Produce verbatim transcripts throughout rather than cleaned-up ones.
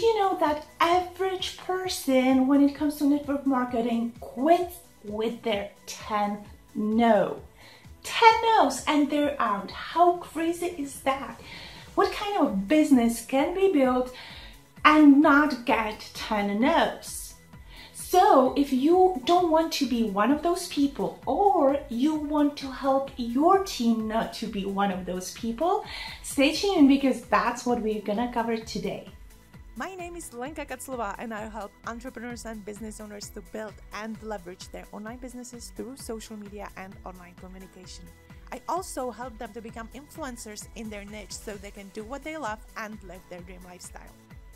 you know that average person, when it comes to network marketing, quits with their ten no? ten no's and they're out. How crazy is that? What kind of business can be built and not get ten no's? So if you don't want to be one of those people, or you want to help your team not to be one of those people, stay tuned because that's what we're gonna cover today. My name is Lenka Kaclova and I help entrepreneurs and business owners to build and leverage their online businesses through social media and online communication. I also help them to become influencers in their niche so they can do what they love and live their dream lifestyle.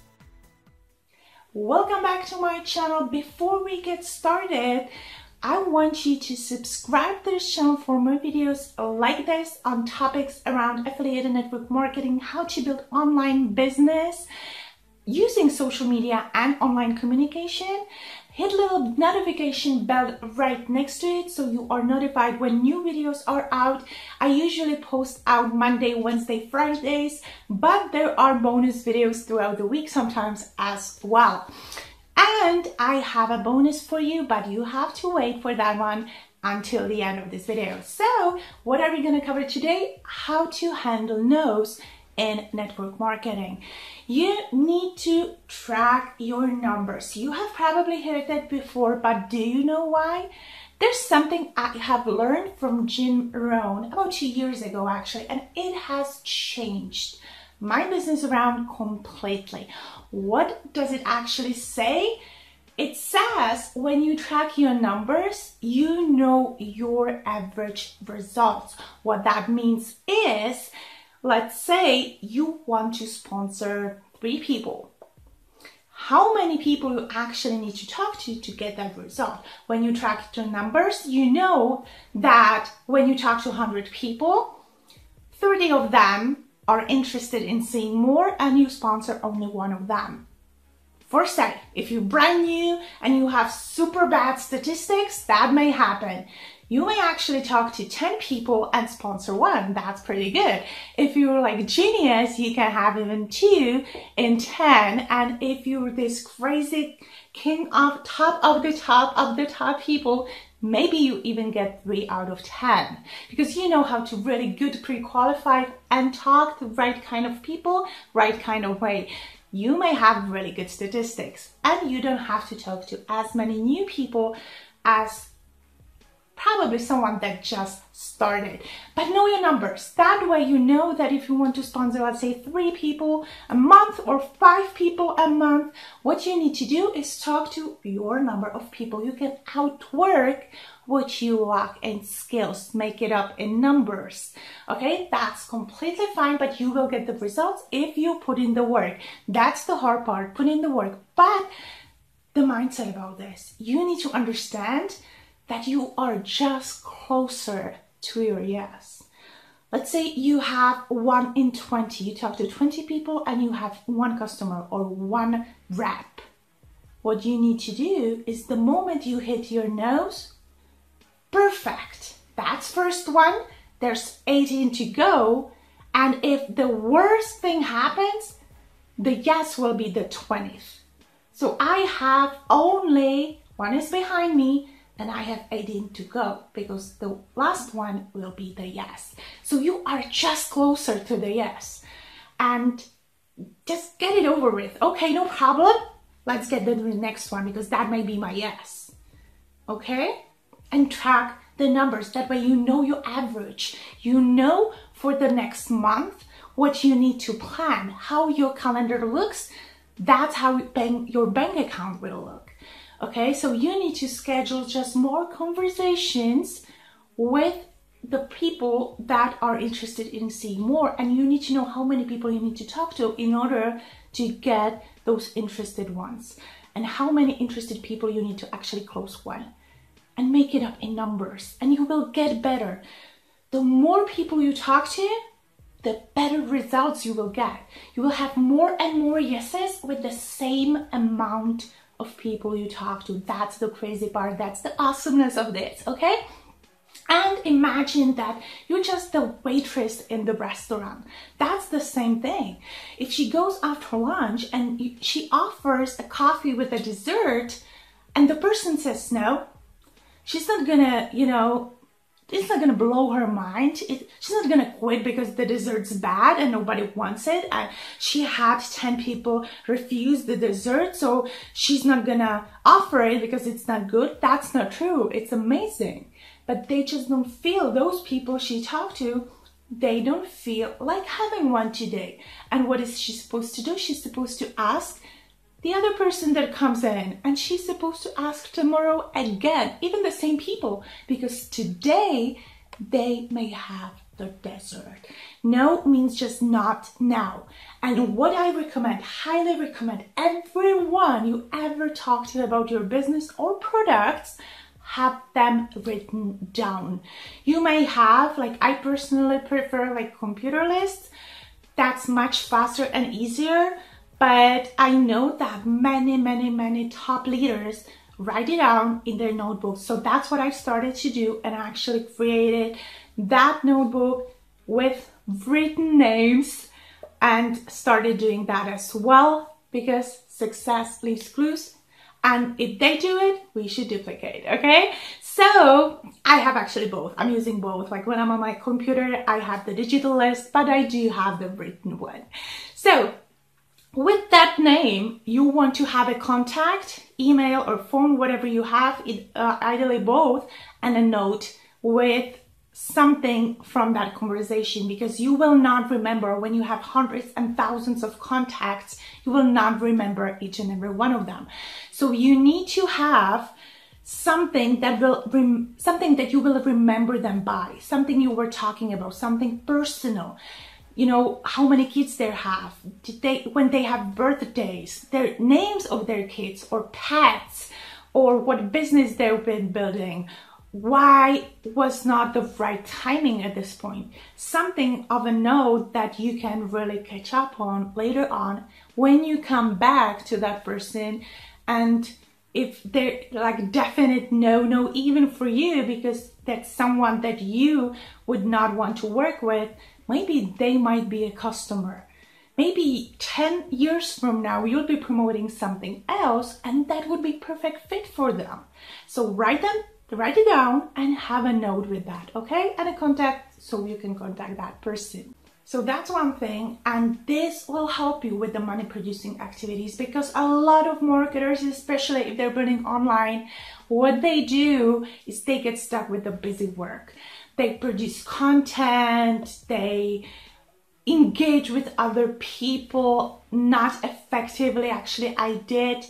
Welcome back to my channel. Before we get started, I want you to subscribe to this channel for more videos like this on topics around affiliate and network marketing, how to build online business using social media and online communication. Hit the little notification bell right next to it so you are notified when new videos are out. I usually post out Monday, Wednesday, Fridays, but there are bonus videos throughout the week sometimes as well. And I have a bonus for you, but you have to wait for that one until the end of this video. So what are we going to cover today? How to handle no's in network marketing. You need to track your numbers. You have probably heard that before, but do you know why? There's something I have learned from Jim Rohn about two years ago actually, and it has changed my business around completely. What does it actually say? It says when you track your numbers, you know your average results. What that means is, let's say you want to sponsor three people. How many people you actually need to talk to to get that result? When you track your numbers, you know that when you talk to one hundred people, thirty of them are interested in seeing more and you sponsor only one of them. For say, if you're brand new and you have super bad statistics, that may happen. You may actually talk to ten people and sponsor one. That's pretty good. If you're like a genius, you can have even two in ten. And if you're this crazy king of top of the top of the top people, maybe you even get three out of ten. Because you know how to really good pre-qualify and talk to the right kind of people, right kind of way. You may have really good statistics and you don't have to talk to as many new people as probably someone that just started. But know your numbers. That way you know that if you want to sponsor, let's say three people a month or five people a month, what you need to do is talk to your number of people. You can outwork what you lack in skills, make it up in numbers. Okay, that's completely fine, but you will get the results if you put in the work. That's the hard part, put in the work. But the mindset about this, you need to understand that you are just closer to your yes. Let's say you have one in twenty, you talk to twenty people and you have one customer or one rep. What you need to do is the moment you hit your nose, perfect, that's first one, there's eighteen to go, and if the worst thing happens, the yes will be the twentieth. So I have only, one is behind me, and I have eighteen to go because the last one will be the yes. So you are just closer to the yes. And just get it over with. Okay, no problem. Let's get to the next one because that may be my yes. Okay? And track the numbers. That way you know your average. You know for the next month what you need to plan, how your calendar looks. That's how your bank account will look. Okay, so you need to schedule just more conversations with the people that are interested in seeing more, and you need to know how many people you need to talk to in order to get those interested ones, and how many interested people you need to actually close one, and make it up in numbers, and you will get better. The more people you talk to, the better results you will get. You will have more and more yeses with the same amount of people you talk to. That's the crazy part. That's the awesomeness of this, okay? And imagine that you're just the waitress in the restaurant. That's the same thing. If she goes after lunch and she offers a coffee with a dessert and the person says no, she's not gonna, you know, it's not gonna blow her mind. It, she's not gonna quit because the dessert's bad and nobody wants it. And she had ten people refuse the dessert, so she's not gonna offer it because it's not good. That's not true. It's amazing. But they just don't feel, those people she talked to, they don't feel like having one today. And what is she supposed to do? She's supposed to ask the other person that comes in, and she's supposed to ask tomorrow again, even the same people, because today they may have the dessert. No means just not now. And what I recommend, highly recommend, everyone you ever talk to about your business or products, have them written down. You may have, like I personally prefer like computer lists. That's much faster and easier, but I know that many, many, many top leaders write it down in their notebooks. So that's what I started to do, and I actually created that notebook with written names and started doing that as well, because success leaves clues. And if they do it, we should duplicate, okay? So I have actually both. I'm using both. Like when I'm on my computer, I have the digital list, but I do have the written one. So with that name, you want to have a contact, email or phone, whatever you have, it, uh, ideally both, and a note with something from that conversation, because you will not remember when you have hundreds and thousands of contacts, you will not remember each and every one of them. So you need to have something that will rem something that you will remember them by, something you were talking about, something personal. You know, how many kids they have, did they, when they have birthdays, their names of their kids or pets, or what business they've been building. Why was not the right timing at this point? Something of a note that you can really catch up on later on when you come back to that person. And if they're like definite no-no even for you, because that's someone that you would not want to work with, maybe they might be a customer. Maybe ten years from now, you'll be promoting something else and that would be perfect fit for them. So write them, write it down and have a note with that, okay? And a contact so you can contact that person. So that's one thing, and this will help you with the money producing activities, because a lot of marketers, especially if they're building online, what they do is they get stuck with the busy work. They produce content, they engage with other people not effectively. Actually, I did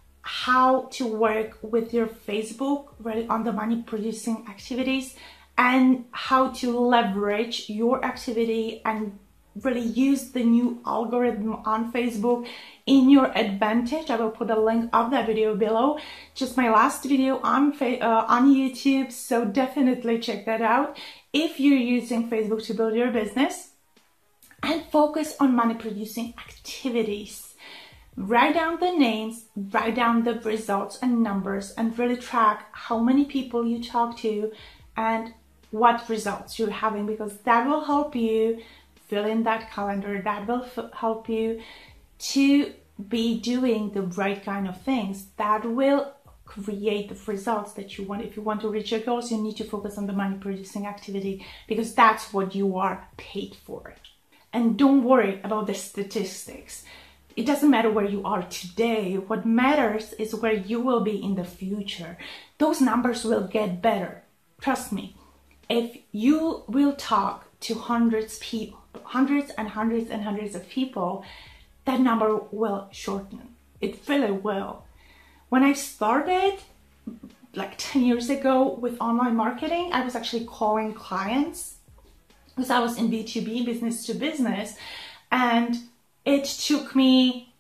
how to work with your Facebook really on the money producing activities, and how to leverage your activity and really use the new algorithm on Facebook in your advantage. I will put a link of that video below, just my last video on uh, on YouTube, so definitely check that out if you're using Facebook to build your business. And focus on money producing activities. Write down the names, write down the results and numbers, and really track how many people you talk to and what results you're having, because that will help you fill in that calendar. That will help you to be doing the right kind of things that will create the results that you want. If you want to reach your goals, you need to focus on the money producing activity, because that's what you are paid for. And don't worry about the statistics. It doesn't matter where you are today. What matters is where you will be in the future. Those numbers will get better. Trust me. If you will talk to hundreds of people, hundreds and hundreds and hundreds of people, that number will shorten. It really will. When I started like ten years ago with online marketing, I was actually calling clients, because I was in B two B, business to business, and it took me,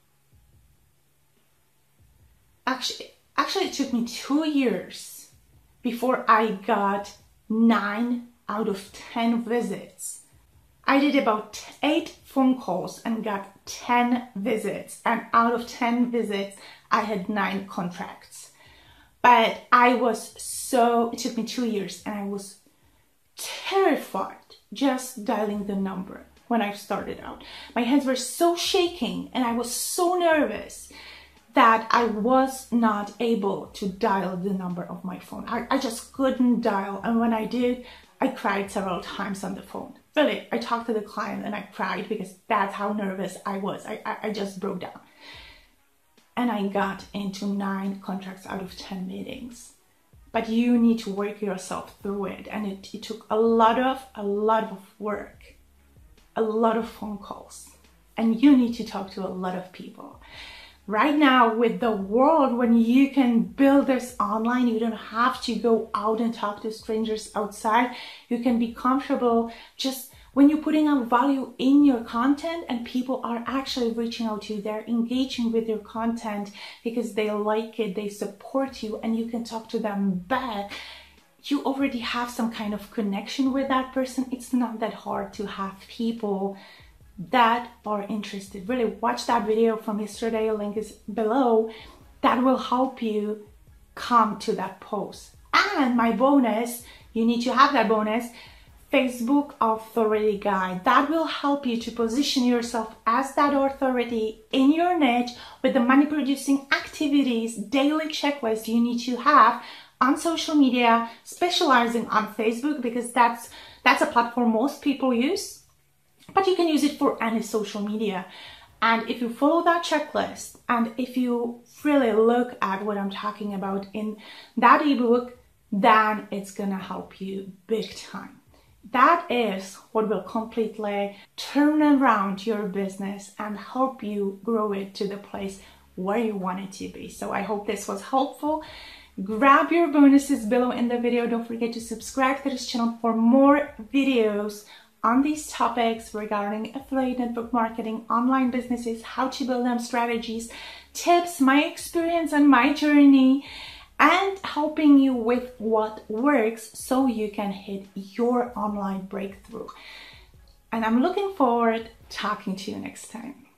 actually, actually it took me two years before I got nine out of ten visits. I did about eight phone calls and got ten visits, and out of ten visits, I had nine contracts. But I was so, it took me two years and I was terrified just dialing the number when I started out. My hands were so shaking and I was so nervous that I was not able to dial the number of my phone. I, I just couldn't dial, and when I did, I cried several times on the phone. Really, I talked to the client and I cried because that's how nervous I was. I, I, I just broke down. And I got into nine contracts out of ten meetings. But you need to work yourself through it, and it, it took a lot of, a lot of work, a lot of phone calls, and you need to talk to a lot of people. Right now, with the world, when you can build this online, you don't have to go out and talk to strangers outside. You can be comfortable just when you're putting out value in your content and people are actually reaching out to you. They're engaging with your content because they like it, they support you, and you can talk to them back. You already have some kind of connection with that person. It's not that hard to have people that are interested. Really, watch that video from yesterday, link is below. That will help you come to that post. And my bonus, you need to have that bonus, Facebook Authority Guide. That will help you to position yourself as that authority in your niche with the money producing activities, daily checklist you need to have on social media, specializing on Facebook because that's that's a platform most people use. But you can use it for any social media. And if you follow that checklist, and if you really look at what I'm talking about in that ebook, then it's gonna help you big time. That is what will completely turn around your business and help you grow it to the place where you want it to be. So I hope this was helpful. Grab your bonuses below in the video. Don't forget to subscribe to this channel for more videos on these topics regarding affiliate network marketing, online businesses, how to build them, strategies, tips, my experience and my journey, and helping you with what works so you can hit your online breakthrough. And I'm looking forward to talking to you next time.